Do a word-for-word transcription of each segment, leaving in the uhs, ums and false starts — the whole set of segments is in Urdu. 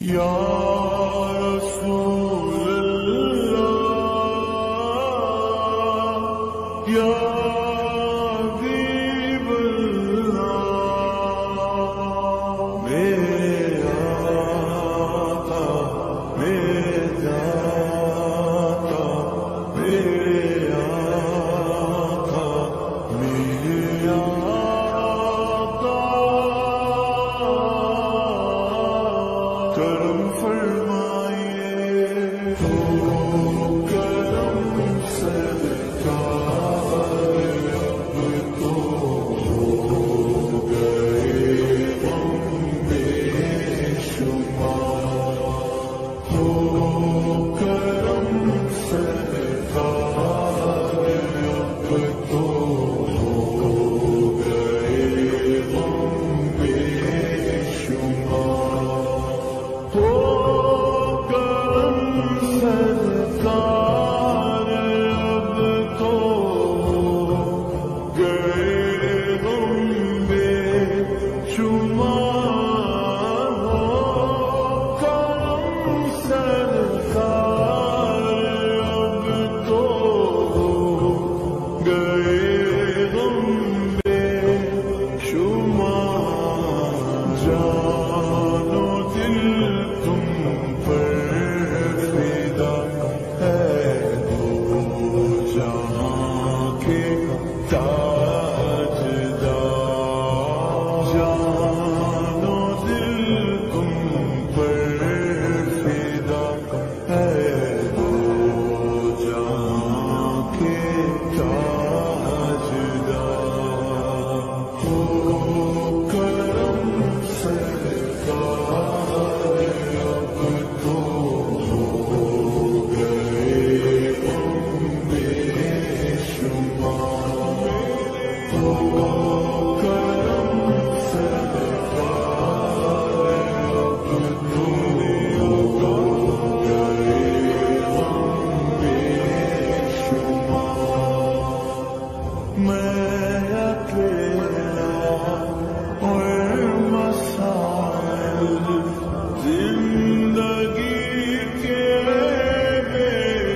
یا رسول اللہ یا حبیب اللہ میرے آقا میرے داتا میرے آقا میرے آقا کرم فرمائیے تو کرم سرکار اب تو ہو گئے ہم بے شمار تو کرم سرکار اب تو ہو گئے ہم بے شمار تو کرم سرکار اب تو گئے ہم بے شمار کرم سرکار اب تو گئے ہم بے شمار جان و دل تم پر فدا ہے دو جہاں کے تاجدار جان و دل تم پر فدا ہے دو جہاں کے تاجدار تو کرم سرکار اب تو ہو گئے ہم بے شمار تو کرم سرکار اب تو ہو گئے ہم بے شمار میں اکیلا اور مسائل زندگی کے بے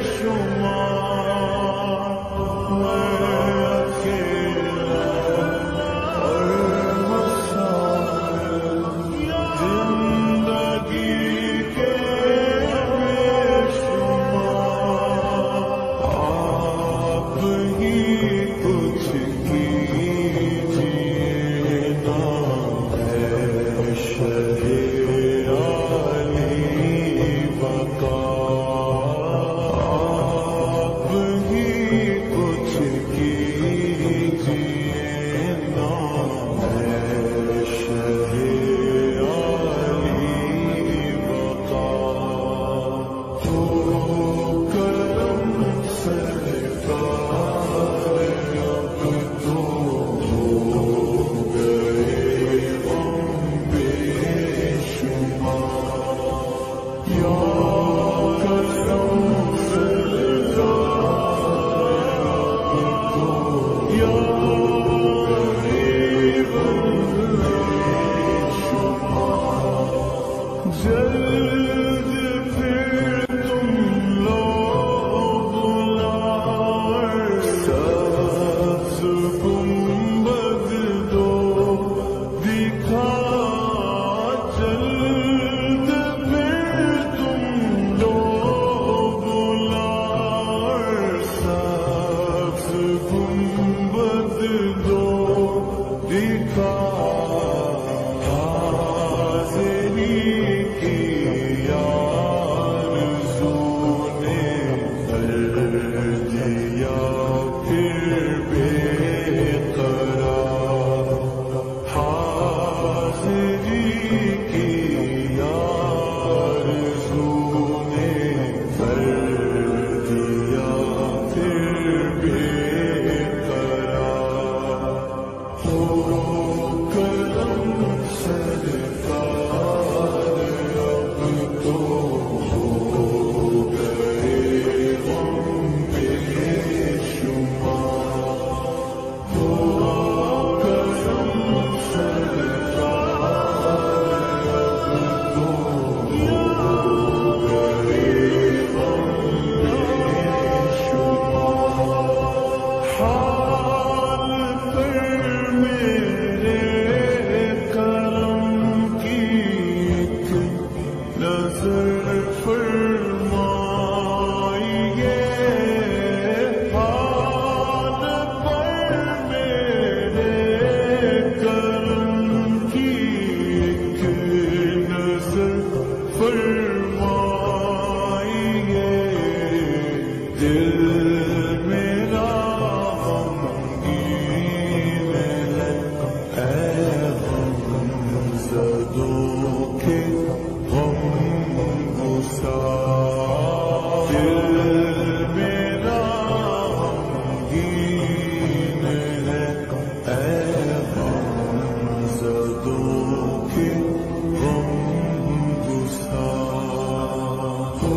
شمار میں اکیلا اور مسائل زندگی کے بے شمار آپ ہی کچھ کیجیے نا ہے شہِ عالی بقا آپ ہی کچھ کیجیے نا ہے شہِ عالی بقا تو کرم سرکار اب تو ہو گئے ہم بے شمار یا کرم سرکار اب تو یا حبیب اللہ شمار جلد پھر تم لوگ بلائے سبز گنبد دو دکھا جلد پھر تم لوگ بلائے سبز گنبد دو دکھا حاضری کی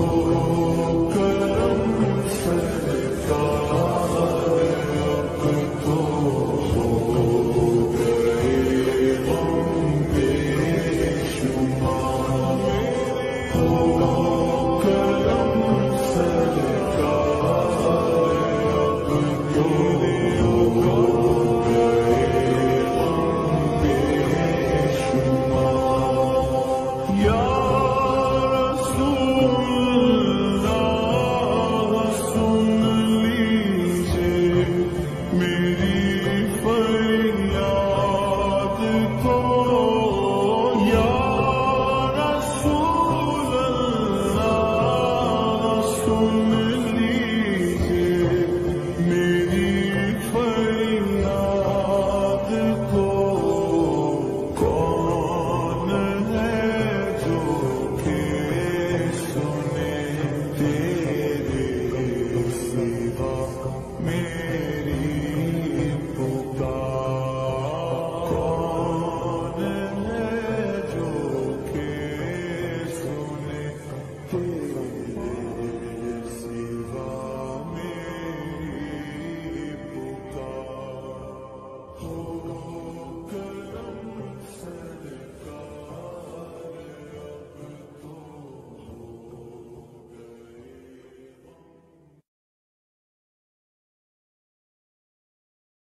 یا